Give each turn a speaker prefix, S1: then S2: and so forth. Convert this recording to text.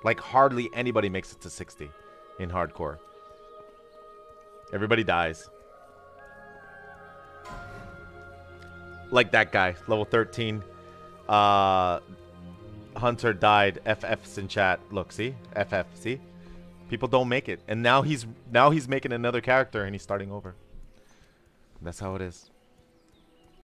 S1: Like, hardly anybody makes it to 60 in hardcore. Everybody dies. Like that guy, level 13. Hunter died. FF's in chat. Look, see? FF, see? People don't make it. And now he's making another character and he's starting over. That's how it is.